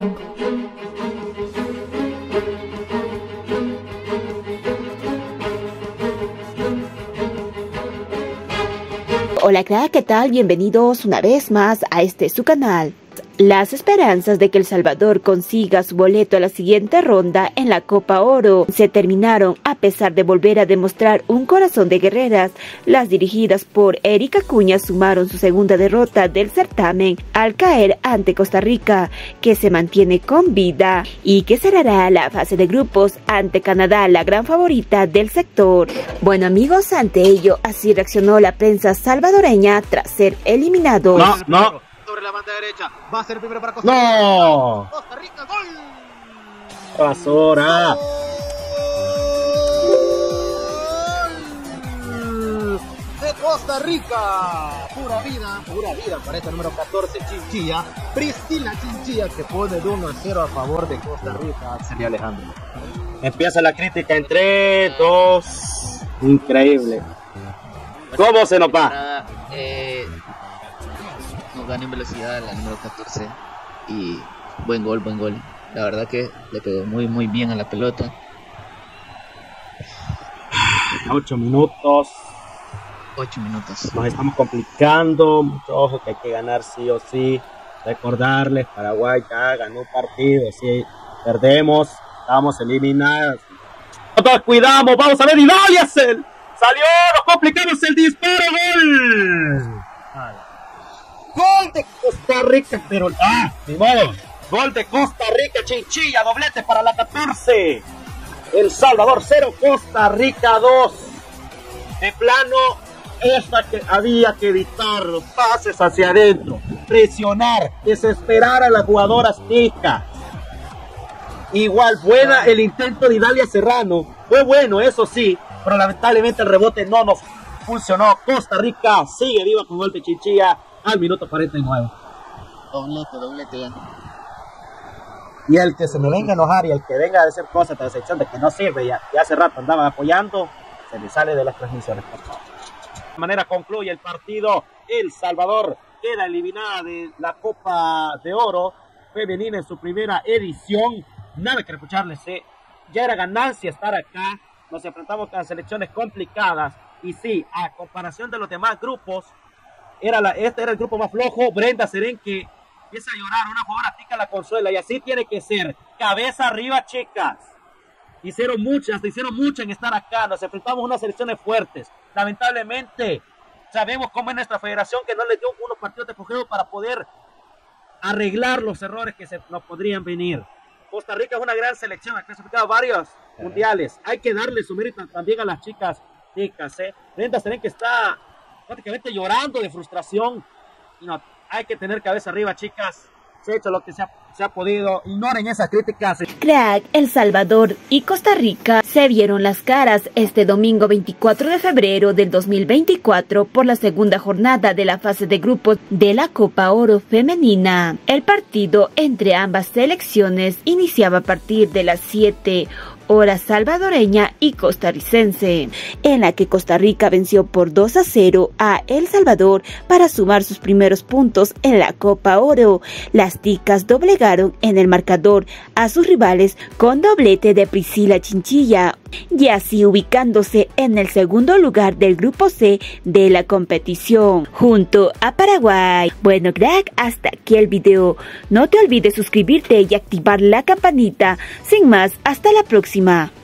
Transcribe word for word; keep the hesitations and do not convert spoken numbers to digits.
Hola crack, ¿qué tal? Bienvenidos una vez más a este su canal. Las esperanzas de que El Salvador consiga su boleto a la siguiente ronda en la Copa Oro se terminaron a pesar de volver a demostrar un corazón de guerreras. Las dirigidas por Eric Acuña sumaron su segunda derrota del certamen al caer ante Costa Rica, que se mantiene con vida y que cerrará la fase de grupos ante Canadá, la gran favorita del sector. Bueno amigos, ante ello así reaccionó la prensa salvadoreña tras ser eliminados. No, no. Sobre la banda derecha, va a ser el primero para Costa Rica. ¡No! Costa Rica, gol. Basura. Gol de Costa Rica. Pura vida, pura vida para este número catorce, Chinchilla. Priscila Chinchilla, que pone de uno a cero a favor de Costa Rica. Sería Alejandro. Empieza la crítica en tres, dos. Increíble. ¿Cómo se nos va? Eh, nos gana en velocidad la número catorce y buen gol, buen gol. La verdad que le pegó muy muy bien a la pelota. Ocho minutos. Ocho minutos. Nos estamos complicando. Mucho ojo que hay que ganar sí o sí. Recordarles, Paraguay ya ganó un partido. Si perdemos, estamos eliminados. Nosotros cuidamos, vamos a ver y ¡Dalia! Salió, nos complicamos el disparo, gol. Gol de Costa Rica, pero ah, ni modo. Gol de Costa Rica, Chinchilla, doblete para la catorce. El Salvador cero, Costa Rica dos. De plano, esta que había que evitar los pases hacia adentro, presionar, desesperar a las jugadoras ticas. Igual buena el intento de Idalia Serrano, fue bueno, eso sí, pero lamentablemente el rebote no nos funcionó. Costa Rica sigue viva con gol de Chinchilla al minuto cuarenta y nueve. Doblete, doblete. Y el que se me venga a enojar y el que venga a decir cosas de sección de que no sirve, ya, ya hace rato andaban apoyando, se le sale de las transmisiones, por favor. De esta manera concluye el partido. El Salvador queda eliminada de la Copa de Oro femenina en su primera edición. Nada que reprocharles, ¿eh? Ya era ganancia estar acá. Nos enfrentamos con selecciones complicadas. Y sí, a comparación de los demás grupos, era la, este era el grupo más flojo. Brenda Serén que empieza a llorar, una jugadora tica la consuela. Y así tiene que ser. Cabeza arriba, chicas. Hicieron muchas, hicieron mucho en estar acá. Nos enfrentamos a unas selecciones fuertes. Lamentablemente, sabemos cómo es nuestra federación, que no le dio unos partidos de fogueo para poder arreglar los errores que se nos podrían venir. Costa Rica es una gran selección, ha clasificado varios mundiales. Hay que darle su mérito también a las chicas ticas, ¿eh? Brenda Serén que está prácticamente llorando de frustración. Y no, hay que tener cabeza arriba, chicas. Se ha hecho lo que se ha, se ha podido. Ignoren esas críticas. Crack, El Salvador y Costa Rica se vieron las caras este domingo veinticuatro de febrero del dos mil veinticuatro por la segunda jornada de la fase de grupos de la Copa Oro Femenina. El partido entre ambas selecciones iniciaba a partir de las siete hora salvadoreña y costarricense, en la que Costa Rica venció por dos a cero a El Salvador para sumar sus primeros puntos en la Copa Oro. Las ticas doblegaron en el marcador a sus rivales con doblete de Priscila Chinchilla, y así ubicándose en el segundo lugar del grupo C de la competición, junto a Paraguay. Bueno crack, hasta aquí el video. No te olvides suscribirte y activar la campanita. Sin más, hasta la próxima.